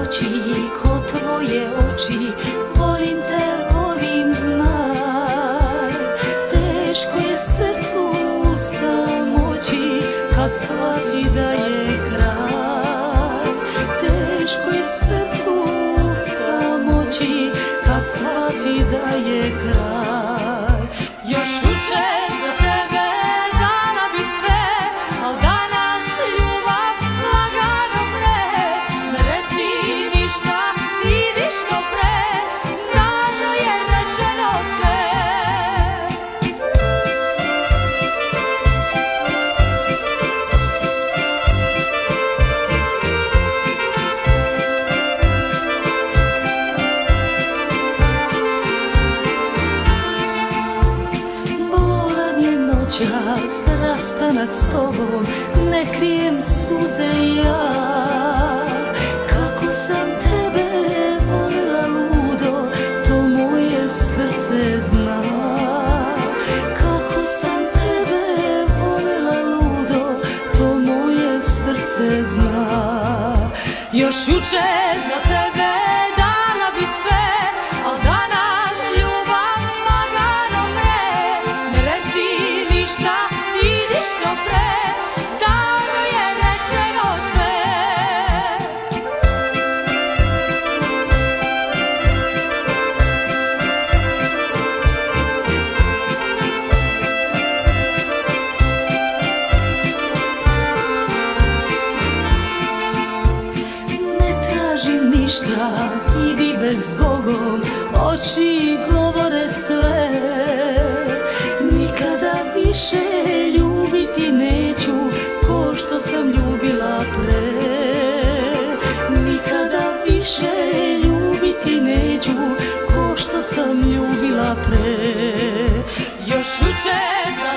noći ko tvoje oči, volim te, volim, znaj. Teško je srcu u samoći kad shvati da je kraj. Teško je srcu u samoći kad shvati da je kraj. Još juče za tebe dala bi sve, al danas ljubav lagano mre. Ne reci ništa, idi što pre, davno je rečeno sve. Bolan je noćas, rastanak s tobom, ne krijem suze ja. Kako sam tebe volela ludo, to moje srce zna. Kako sam tebe volela ludo, to moje srce zna. Još juče za tebe dala bi sve, al danas ljubav lagano mre. Ne reci ništa, idi što pre, davno je rečeno sve. Ne tražim ništa, idi bez Bogom, oči govore sve. Nikada više ljubiti neću ko što sam ljubila pre. Nikada više ljubiti neću ko što sam ljubila pre. Još juče za